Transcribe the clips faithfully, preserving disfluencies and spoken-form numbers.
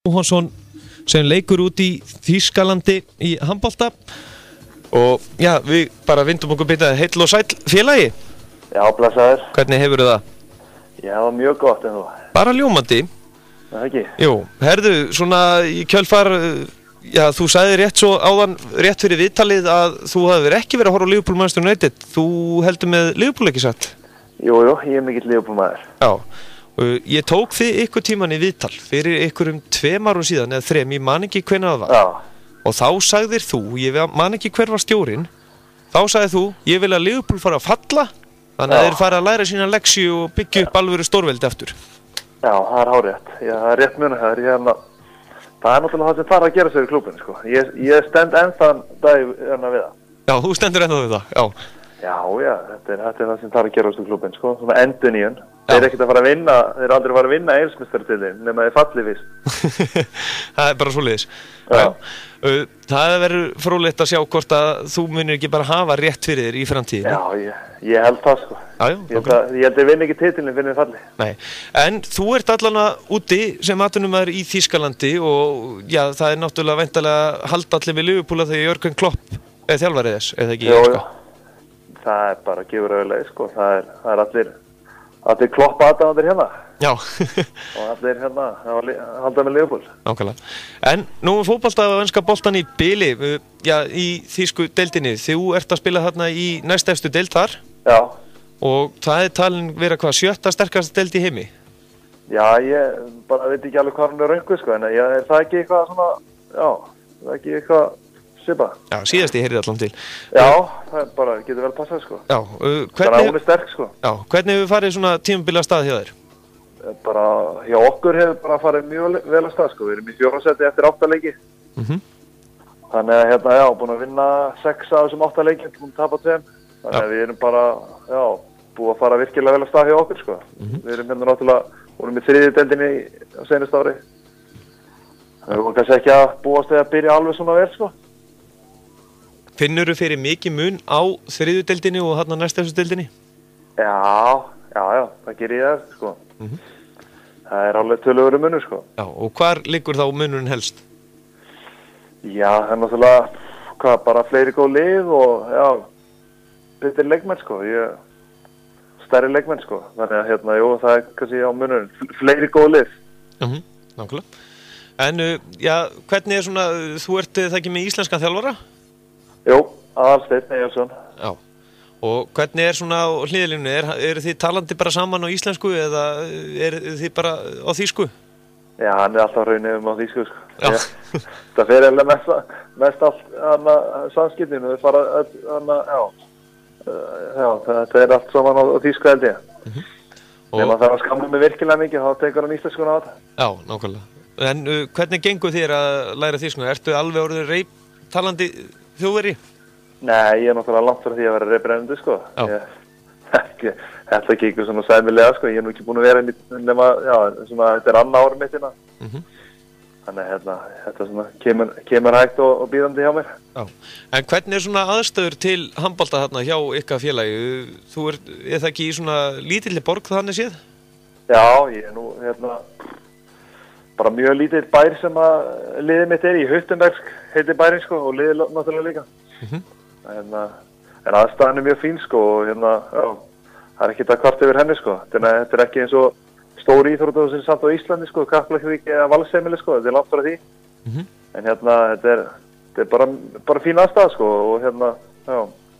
Jóhannsson sem leikur út í Þýskalandi í handbolta og já, við bara vindum okkur byrjað heill og sæll félagi. Já, blessaður. Hvernig hefur það? Já, mjög gott en þú. Bara ljómandi. Það ekki? Jú, herðu, svona í kjölfar, já, þú sagði rétt svo áðan, rétt fyrir viðtalið að þú hafðir ekki verið að horfa á Liverpool Manchester United. Þú heldur með Liverpool ekki satt? Jú, jú, ég er mikill Liverpool maður. Já. Ég tók þið ykkur tíman í viðtal fyrir ykkur um tveim árum síðan eða þrem, ég man ekki hvernig það var. Já. Og þá sagðir þú, ég man ekki hver var stjórinn, þá sagðir þú, ég vil að Liverpool fara að falla, þannig að þeir fara að læra sína leksju og byggja upp alvöru stórveldi aftur. Já, það er hárétt. Já, það er rétt mjög, það er hérna, það er náttúrulega það sem þarf að gera sig í klúbbinn, sko. Ég, ég stend ennþá dag hérna við það. Já, þú stendur ennþá við það, já. Já, já, þetta er, þetta er það sem þarf að gera sig í klúbbinn, sko. Svona endurnýjun. Þeir eru ekkert að fara að vinna, þeir eru aldrei að fara að vinna heimsmeistaratitilinn nema þeir falli fyrst. Það er bara svoleiðis. Já. Það verður fróðlegt að sjá hvort að þú munir ekki bara hafa rétt fyrir þér í framtíðinni. Já, ég, ég held það, sko. Já, já, ég held að ég held að vinna ekki titilinn fyrir þeir falli. Nei, en þú ert allan úti sem atvinnumæður í Þýskalandi og já, það er náttúrulega væntanlega halda allir við Liverpool þegar Jörgen Klopp er þjálfarið þess, eða ekki? Jú, jú. Það er bara að gefa auðvitað, sko. Það er, það er allir Allir kloppa aðdáðandir hérna. Já. Og allir hérna að halda með Liverpool. Nákvæmlega. En nú er fótbolta og enska boltan í bili, já, í þýsku deildinni. Þú ert að spila þarna í næstefstu deild þar. Já. Og það er talin vera hvað, sjötta sterkasta deild í heimi? Já, ég bara veit ekki alveg hvað hann er röngu, sko, en ég, er það ekki eitthvað svona, já, það er ekki eitthvað svipa. Já, síðast ég heyrði allan til. Já, það er bara, getur vel passað, sko. Já, uh, hvernig... Þannig að hún er sterk, sko. Já, hvernig hefur farið svona tímabili að stað hjá þér? Bara, hjá okkur hefur bara farið mjög vel að stað, sko. Við erum í fjórða seti eftir átta leiki. Mhm. Þannig að, hérna, já, búin að vinna sex af þessum átta leikjum, búin að tapa tveim. Þannig að við erum bara, já, búin að fara virkilega vel að stað hjá okkur, sko. Mhm. Við erum hérna náttúrulega, vorum í þriðju deildinni á seinasta ári. Við vorum kannski ekki að búast við að byrja alveg svona vel, sko. Finnur þú fyrir mikið mun á þriðju deildinni og þarna næstefstu deildinni? Já, já, já, það gerir ég það, sko. Mm-hmm. Það er alveg töluverður munur, sko. Já, og hvar liggur þá munurinn helst? Já, það er náttúrulega, hvað, bara fleiri góð lið og, já, betri leikmenn, sko. Ég, stærri leikmenn, sko. Þannig að, hérna, jú, það er kannski á munurinn, fleiri góð lið. Mhm, nákvæmlega. En, já, hvernig er svona, þú ert það ekki með íslenskan þjálfara? Jú, Aðalsteinn Eyjólfsson. Já, og hvernig er svona á hliðalínu, er, eru þið talandi bara saman á íslensku eða er þið bara á þýsku? Já, hann er alltaf raunið um á þýsku, sko. Já. Ég, það fer eða mest, mest allt, hann að samskipninu, það fara, hann að, já, uh, já, þetta er allt saman á, á þýsku held ég. Mm-hmm. Þegar maður þarf að skamma mig virkilega mikið, þá tekur hann íslenskuna á þetta. Já, nákvæmlega. En uh, hvernig gengur þér að læra þýsku? Ertu alveg orðið reip talandi þjóðveri? Nei, ég er náttúrulega langt frá því að vera reybrennandi, sko. Ég, ekki, þetta gengur svona sæmilega, sko. Ég er nú ekki búin að vera inn nema, já, svona, þetta er annað ári mitt hérna. Mm-hmm. Þannig, hérna, þetta svona kemur, kemur hægt og, og býðandi hjá mér. Já. En hvernig er svona aðstöður til handbolta þarna hjá ykkar félagi? Þú er, er það ekki í svona lítilli borg þannig séð? Já, ég er nú, hérna, bara mjög lítill bær sem að liðið mitt er í, Huttenberg heitir bærin, sko, og liðið náttúrulega líka. Mm-hmm. En, en aðstæðan er mjög fín, sko, og hérna, já, það er ekkert að kvart yfir henni, sko. Þetta er ekki eins og stóri íþróttur sem samt á Íslandi, sko, Kaplakriki eða Valsheimili, sko, þetta er langt frá því. Mm-hmm. En hérna, þetta er, þetta er bara, bara fín aðstæða, sko, og hérna, já,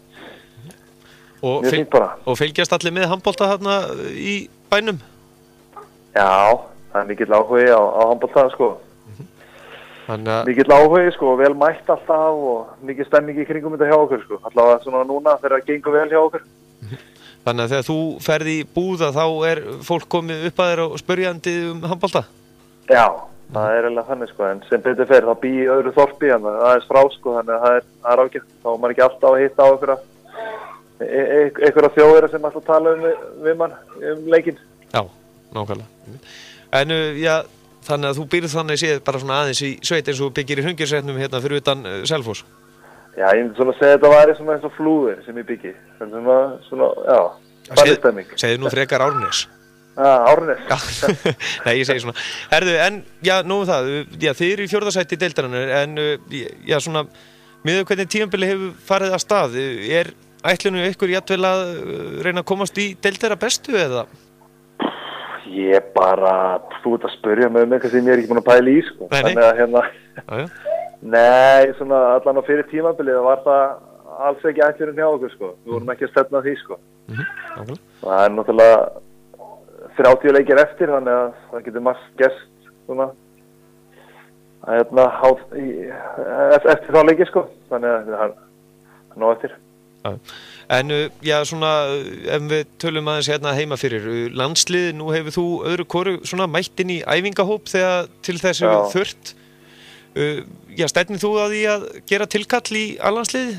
og mjög fínt bara. Og fylgjast allir með handbolta þarna í bænum? Já, það er mikill áhugi á, á handbolta, sko. Þannig... Mikill áhugi, sko, vel mætt alltaf og mikið stemning í kringum þetta hjá okkur, sko. Allavega svona núna þegar það gengur vel hjá okkur. Þannig að þegar þú ferði í búða þá er fólk komið upp að þér og spyrjandi um handbolta? Já, það er eiginlega þannig, sko, en sem betur fer, þá bý í öðru þorpi, en það er frá, sko, þannig að það er, það er ágætt. Þá er maður ekki alltaf að hitta á einhverja, e e einhverja þjóðir sem alltaf tala um við mann um leikinn. Já, nákvæmlega. En, já, þannig að þú býrð þannig séð bara svona aðeins í sveit eins og byggir í Hraungerðisreitnum hérna fyrir utan uh, Selfoss. Já, ég myndi svona segja að þetta væri svona eins og flúðir sem ég byggi. Svona, svona, já, þannig stemming. Segðu nú frekar Árnes. Ah, Árnes. Já, nei, ég segi svona. Herðu, en, já, nú um það, já, þið eru í fjórða sæti deildarinnar, en, já, svona, miðað hvernig tímabilið hefur farið að stað, er ætlunum ykkur jafnvel að reyna að komast í deildara bestu, eða? Ég bara, þú ert að spyrja mig um eitthvað sem ég er ekki búin að pæla í, sko. Nei, nei. Þannig að, hérna, Já, já. nei, svona, allan á fyrir tímabilið var það alls ekki ætlunum hjá okkur, sko. Við vorum ekki að stefna að því, sko. Mhm, það er náttúrulega þrjátíu leikir eftir, þannig að það getur margt gerst svona að hérna á, í, eftir þá leiki, sko, þannig að það er ná eftir. Já. En, já, svona, ef við tölum aðeins hérna heima fyrir, landslið, nú hefur þú öðru hvoru svona mætt inn í æfingahóp þegar til þessu Já. þurft. Já, stefnir þú að því að gera tilkall í allandsliði?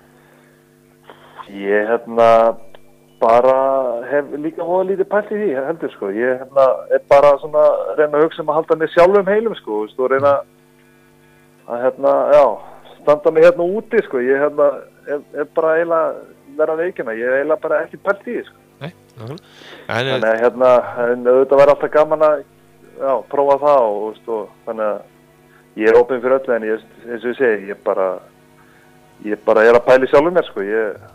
Ég, hérna, bara hef líka hóða lítið pælt í því, heldur, sko. Ég, hérna, er bara svona reyna að hugsa um að halda mig sjálfum heilum, sko, veist, og reyna að, hérna, já, standa mig hérna úti, sko. Ég, hérna, er, er bara eiginlega vera veikina. Ég er eiginlega bara ekki pælt í því, sko. Nei, nákvæmlega. Þannig að, hérna, en auðvitað væri alltaf gaman að, já, prófa það og, veist, og þannig að ég er opinn fyrir öllu, en ég, eins og ég segi, ég bara, ég bara er að pæla í sjálfum mér, sko.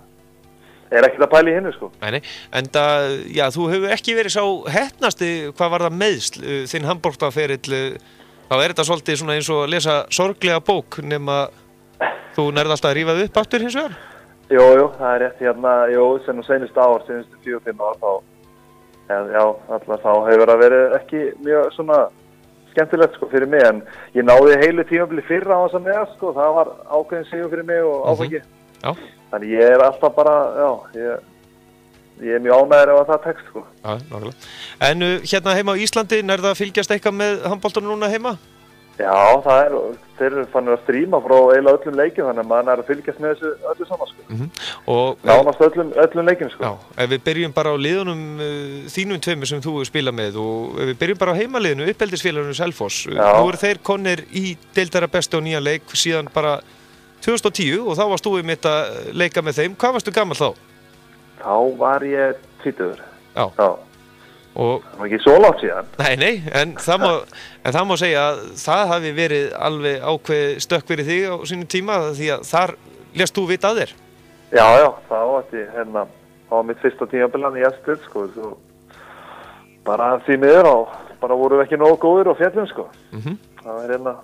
Ég er ekkert að pæla í hinnu, sko. Nei, nei, en það, já, þú hefur ekki verið sá heppnasti hvað var það meiðsl, þinn handboltaferill, þá er þetta svolítið svona eins og að lesa sorglega bók nema þú nærð alltaf að rífa upp aftur hins vegar? Jú, jú, það er rétt, hérna, jú, sem nú seinust ár, seinustu fjögur fimm ár, þá, já, já, alltaf þá hefur það verið ekki mjög svona skemmtilegt, sko, fyrir mig, en ég náði heilu tímabili fyrra á þess að með, sko, það var ákveðin sigur fyrir mig og áfengi. Já. Þannig ég er alltaf bara, já, ég, ég er mjög ánægður ef að það tekst, sko. Já, nákvæmlega. En uh, hérna heima á Íslandi, nærðu að fylgjast eitthvað með handboltanum núna heima? Já, það er, þeir eru fannir að stríma frá eiginlega öllum leikjum, þannig að maður er að fylgjast með þessu öllu saman, sko. Mm-hmm. Og nánast öllum, öllum leikjum, sko. Já, ef við byrjum bara á liðunum uh, þínum tveimur sem þú hefur spilað með og ef við byrjum bara á heimaliðinu, uppeldisfélaginu Selfoss, Já. nú eru þeir konir í deildara bestu og nýjan leik síðan bara tvö þúsund og tíu og þá varst þú einmitt að leika með þeim. Hvað varstu gamall þá? Þá var ég tvítugur. Já. Já. Og það var ekki svo langt síðan. Nei, nei, en það má, en það má segja að það hafi verið alveg ákveð stökk fyrir þig á sínum tíma því að þar lést þú vita að þér. Já, já, það var þetta, hérna, það var mitt fyrsta tímabilan í Estil, sko, svo bara því miður og bara voru við ekki nógu góðir og fjallum, sko. Mhm. Það var hérna,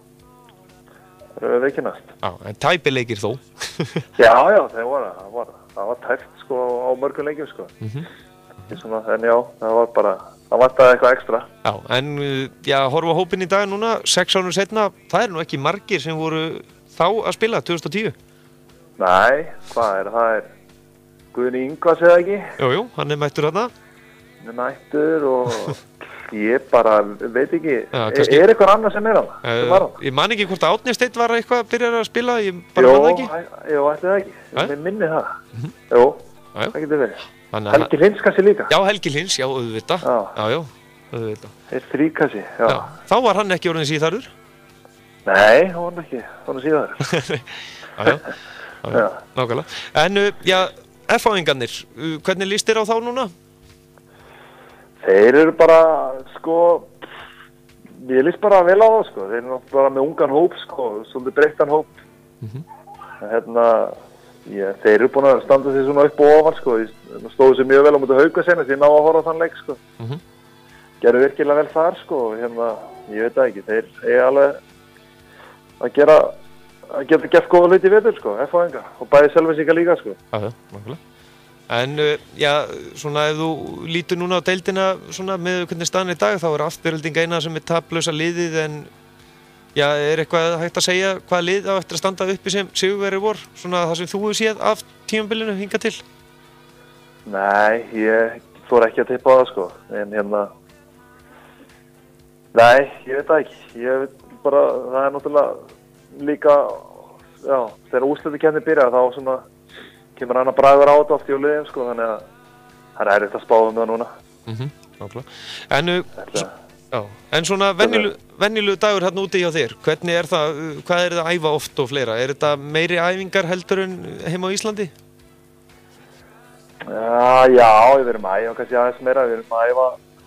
það var veikinast. Já, en tæpileikir þó. Já, já, það var, það var, það var tæft, sko, á mörgum leikjum, sko. Mhm. Svona, en já, það var bara, það vantaði eitthvað ekstra. Já, en já, horfa hópinn í dag núna, sex ánum setna, það er nú ekki margir sem voru þá að spila, tvö þúsund og tíu. Nei, hvað er, það er Guðni Ingvars eða ekki? Jú, jú, hann er mættur þarna. Hann er mættur og ég bara veit ekki, Já, er, kannski- er eitthvað annað sem er hann? Uh, Sem var hann? ég man ekki hvort Árni Steinn var eitthvað að byrja að spila, ég bara man það ekki. æ- Jú, ætli það ekki, Hæ? ég minni það. Jú, Já, já. það getur verið. Þannig að- Helgi Hlyns kannski líka. Já, Helgi Hlyns, já, auðvitað. Já. Já, já, auðvitað. Þeir þrý kannski, já. Já, þá var hann ekki orðin síðarur. Nei, hann var ekki, svona síðar. Já, já, já, já, Já. nákvæmlega. En, uh, já, F H-ingarnir, uh, hvernig líst þér á þá núna? Þeir eru bara, sko, ég líst bara vel á það, sko. Þeir eru bara með ungan hóp, sko, svolítið breyttan hóp. Mhm. Hérna, ég, þeir eru búin að standa sig svona upp og ofan, sko. Þeir stóðu sér mjög vel á mútið Hauka senast, ég ná að horfa á þann leik, sko. Mhm. Gerðu virkilega vel þar, sko, og hérna, ég veit það ekki, þeir eiga alveg að gera, að geta gert góða hluti í vetur, sko, F H-ingar, og bæði Selfyssingar líka, sko. Já, já, nákvæmlega. En, uh, já, svona ef þú lítur núna á deildina svona með hvernig staðan í dag, þá er Afturelding eina sem er taplausa liðið, en já, er eitthvað hægt að segja hvað lið á eftir að standa uppi sem sigurvegari vor, svona það sem þú hefur séð af tímabilinu hingað til? Nei, ég fór ekki að tippa á það, sko, en hérna, nei, ég veit það ekki, ég veit bara, það er náttúrulega líka, já, þegar úrslitakeppnin byrjar, þá svona kemur hann að bragur á þetta oft í liðum, sko, þannig að það er erfitt að spá um það núna. Mhm, nákvæmlega. En, uh, Þetta, já, en svona venjulegu venjulegu dagur hérna úti hjá þér, hvernig er það, uh, hvað er það að æfa oft og fleira? Er þetta meiri æfingar heldur en heima á Íslandi? já, já, við erum að æfa kannski aðeins meira, við erum að æfa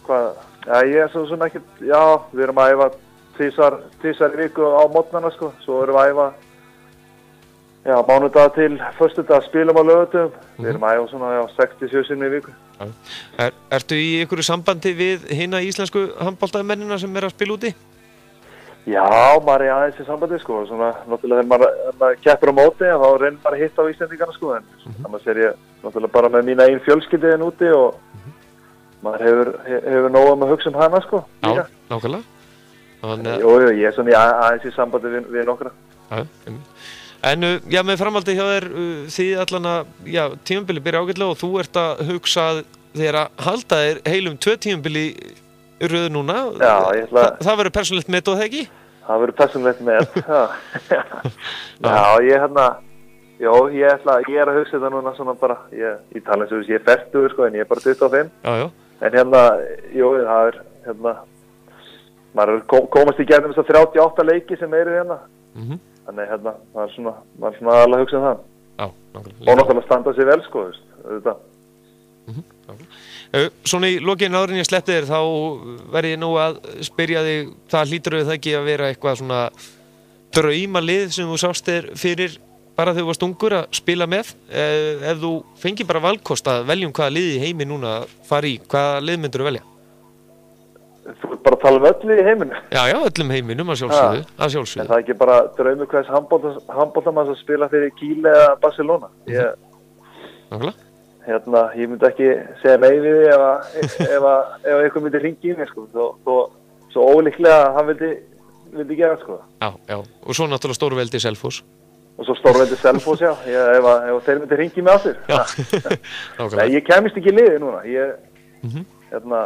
hvað, já, ég er svo sem ekkert, já, við erum að æfa tvisvar, tvisvar í viku á mótnana, sko, svo erum við að æfa, já, mánudag til föstudag, spilum á laugardögum, mm-hmm. við erum að æfa svona, já, sex til sjö sinnum í viku. Er, ertu í einhverju sambandi við hina íslensku handboltamennina sem er að spila úti? Já, maður er aðeins í sambandi, sko, svona, náttúrulega þegar maður, maður keppur á móti, þá reynir maður að hitta á Íslendingarna, sko, en mm-hmm. þannig að ég, náttúrulega bara með mína einn fjölskyldiðin úti og mm-hmm. maður hefur, hefur nóg um að hugsa um hana, sko. Já, nákvæmlega. Þannig... Jú, jú, ég er svona aðeins í sambandi við, við nokkra. Já, en, já, með framhaldi hjá þér, því allan að, já, tímabili byrja ágætlega og þú ert að hugsa þér að halda þér heilum tvö tímabili röðu núna. Já, ég ætla... Þa, það verður persónulegt met og það ekki? Það verður persónulegt met, já. Já, ég hérna, já, ég ætla, ég er að hugsa þetta núna svona bara, ég, ég tala eins og þess, ég er fertugur, sko, en ég er bara tuttugu og fimm. Já, já. En hérna, jú, það er, hérna, maður er komast í gegnum þess að þrjátíu og átta leiki sem eru hérna. Mhm. Þannig, hérna, maður er svona, maður er svona alveg að hugsa um það. Já, nákvæmlega. Og náttúrulega standa sig vel, sko, veist, þetta. Mhm, nákvæmlega. Svona í lokin áður en ég sleppti þér, þá verði ég nú að spyrja þig, það hlýtur við það ekki að vera eitthvað svona draumalið sem þú sást þér fyrir bara þegar þú varst ungur að spila með. Ef þú fengir bara valkost að veljum hvaða lið í heimi núna fara í, hvaða lið myndur þú velja? Þú ert bara að tala um öll lið í heiminu? Já, já, öllum heiminum að sjálfsögðu, að sjálfsögðu. En það er ekki bara draumur hvers handboltamanns að spila fyrir Kíle eða Barcelona? Ég... Nákvæmlega. Hérna, ég myndi ekki segja nei við því ef, ef, ef, ef eitthvað myndi hringi í mig, sko, þó, þó, svo ólíklega að hann vildi, vildi gera, sko. Já, já, og svo náttúrulega stórveldi Selfoss. Og svo stórveldi Selfoss, já, ég, ef, ef þeir myndi hringi í mig aftur. Já, nákvæmlega. Nei, ég kemist ekki í liði núna, ég, mm-hmm. hérna,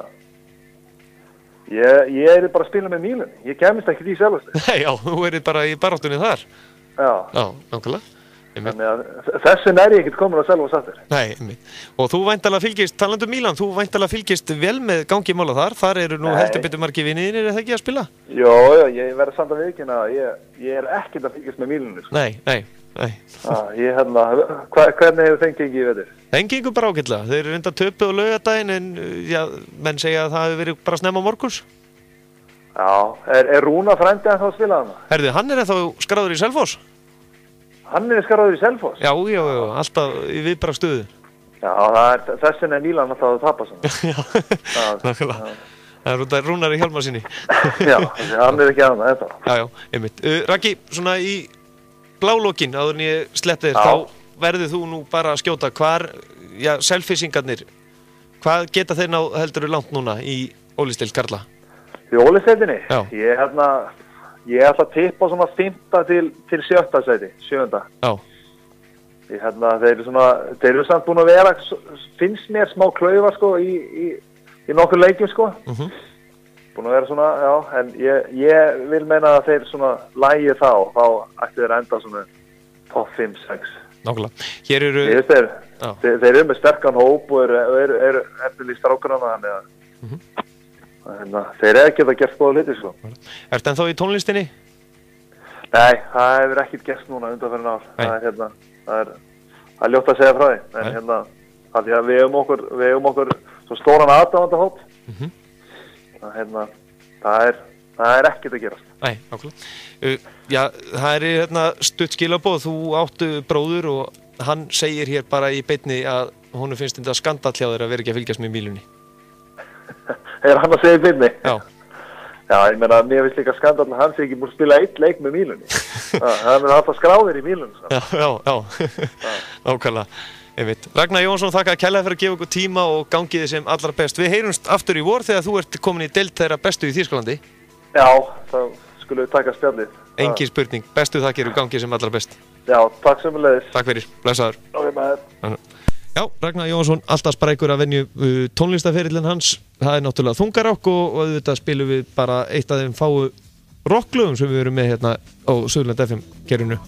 ég, ég er bara að spila með Mílan, ég kemist ekki í Selfoss. Nei, já, þú er bara í baráttunni þar. Já. Já, nákvæmlega. Þannig að þessin er ég ekkert komin að selva sattir. Nei, einmitt. Og þú væntanlega fylgist, talandi um Mílan, þú væntanlega fylgist vel með gangi mála þar. Þar eru nú heldur betur margir vinir, er það ekki að spila? Jó, já, ég verði samt að viðkynna að ég, ég er ekkert að fylgjast með Mílanu. Sko. Nei, nei, nei. Ah, ég hérna, hva, hvernig hefur þeim gengið í vetur? Þeim gengur bara ágætlega. Þeir eru reynda töpuð á laugardaginn en já, menn segja að það hefur verið bara snemma morguns. Já, er, er Rúna frændi ennþá að spila hana? Herðu, hann er ennþá skráður í Selfoss? Hann er skráður í Selfoss? Já, já, já, alltaf í viðbara stöðu. Já, það er, þessin er Mílan alltaf að tapa svona. Já, nákvæmlega. Það er Rúnar í hjálma sinni. Já, hann er ekki að hana, þetta. Já, já, einmitt. Uh, Raggi, svona í blálókin, áður en ég sleppti þér, þá verður þú nú bara að skjóta hvar, já, selfissingarnir, hvað geta þeir ná heldur langt núna í Ólistild Karla? Í Ólistildinni? Já. Ég er hérna... Ég ætla að tippa svona fimmta til, til sjötta sæti, sjöunda. Já. Ég hérna, þeir eru svona, þeir eru samt búin að vera, finnst mér smá klaufa, sko, í, í, í nokkur leikjum, sko. Mhm. Búin að vera svona, já, en ég, ég vil meina að þeir svona lægi þá, þá ætti þeir að enda svona topp fimm sex. Nákvæmlega. Hér eru... Ég veist þeir, þeir, þeir eru með sterkan hóp og eru, eru, eru eftirlýst strákurana, þannig að... Mhm. Hérna, þeir eru ekkert að gera góða hluti, sko. Ertu ennþá í tónlistinni? Nei, það hefur ekkert gert núna undanferðin ár. Það er, hérna, það er, það er ljótt að segja frá því. En Nei. hérna, það er við um okkur, við um okkur svo stóran aðdáendahóp. Mm-hmm. Það, hérna, það er, það er ekkert að gerast. Nei, nákvæmlega. Uh, já, það er hérna stutt skilaboð. Þú áttu bróður og hann segir hér bara í beinni að honum finnst þetta skandall hjá þér að vera ekki að fylgjast með Mílunni. Er hann að segja byrni? Já. Já, ég meina, mér finnst líka skandall að hann sé ekki múið spila eitt leik með Mílunni. Það er alltaf skráðir í Mílunni. Já, já, já. Nákvæmlega. Einmitt. Ragnar Jónsson, þakka að kærlega fyrir að gefa ykkur tíma og gangi þið sem allra best. Við heyrumst aftur í vor þegar þú ert komin í deild þeirra bestu í Þýskalandi. Já, það skulum við taka spjallið. Engin spurning. Bestu þakkir og gangi sem allra best. Já, takk sömuleiðis. Takk fyrir. Blessaður. Ok, maður. Já, Ragnar Jónsson, alltaf sprækur að venju uh, tónlistaferillin hans. Það er náttúrulega þungarokk og, og auðvitað spilum við bara eitt af þeim fáu rocklögum sem við erum með hérna á Suðurland F M kerinu.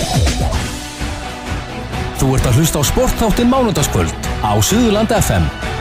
Þú ert að hlusta á sportþáttinn Mánudagskvöld á Suðurland F M.